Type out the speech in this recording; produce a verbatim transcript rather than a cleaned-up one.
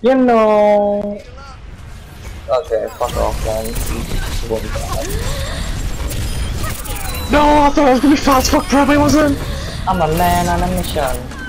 You know. Okay, fuck off, man. One guy. No, I thought I was gonna be fast fuck, probably wasn't. I'm a man on a mission.